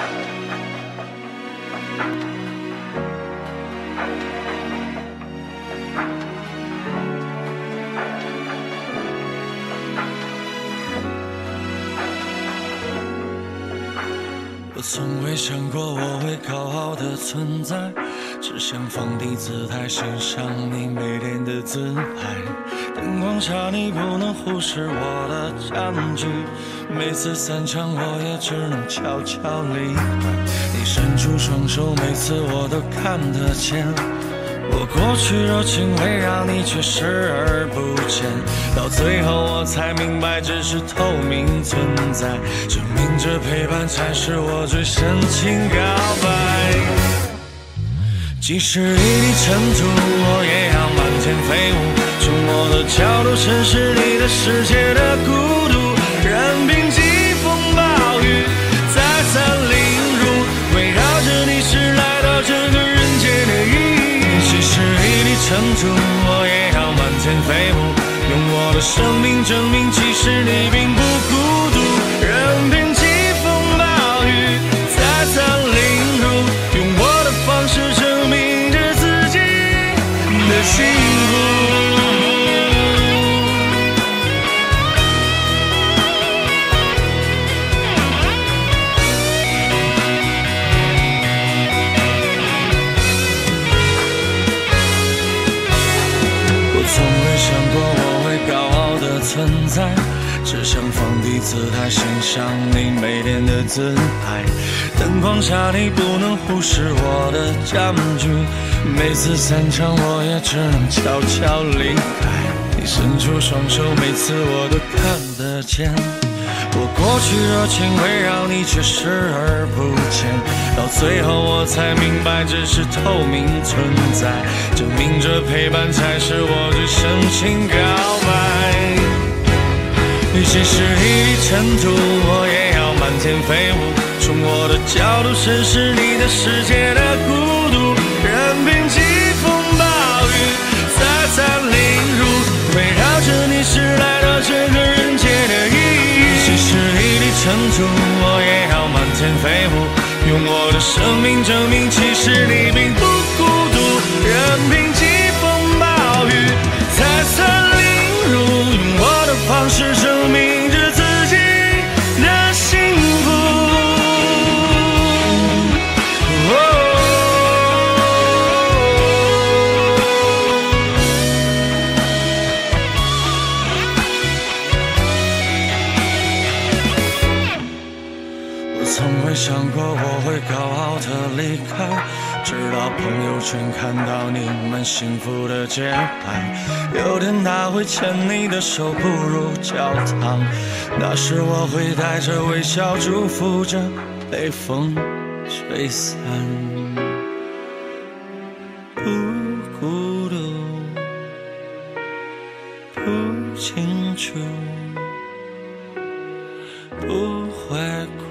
我从未想过我会高傲的存在，只想放低姿态欣赏你美丽的自拍。灯光下你不能忽视我的占据，每次散场我也只能悄悄离开。你伸出双手，每次我都看得见。我过去热情围绕你，却视而不见，到最后我才明白，只是透明存在，证明着陪伴才是我最深情告白。即使一地尘土，我也要满天飞舞，从我的角度审视你的世界的孤独，任凭季风暴雨再三凌辱，围绕着你是来到这个人间的意义。即使一地尘土，我也要满天飞舞，用我的生命证明，其实你并不孤独。任凭季风暴雨再三凌辱，用我的方式证明着自己的幸福。从未想过我会高傲的存在，只想放低姿态欣赏你美丽的自拍。灯光下你不能忽视我的占据，每次散场我也只能悄悄离开。你伸出双手，每次我都看得见。我过去热情围绕你，却视而不见，到最后我才明白，只是透明存在，证明着陪伴才是我最深情告白。即使一地尘土，我也要满天飞舞，从我的角度审视你的世界的孤独，任凭季风暴雨再三凌辱，围绕着你是来到这个人间的意义。即使一地尘土，我也要满天飞舞，用我的生命证明，其实你并不孤独。任凭季风暴雨再三凌辱，用我的方式证明着自己的幸福。从未想过我会高傲的离开，直到朋友圈看到你们幸福的节拍。有天他会牵你的手步入教堂，那时我会带着微笑祝福着被风吹散。不孤独，不清楚，不会哭。